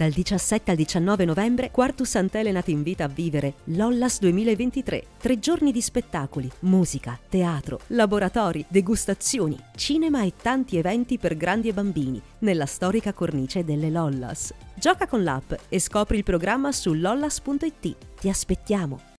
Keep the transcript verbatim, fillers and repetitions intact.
Dal diciassette al diciannove novembre, Quartus Sant'Elena ti invita a vivere Lollas duemilaventitré. Tre giorni di spettacoli, musica, teatro, laboratori, degustazioni, cinema e tanti eventi per grandi e bambini nella storica cornice delle Lollas. Gioca con l'app e scopri il programma su lollas punto it. Ti aspettiamo!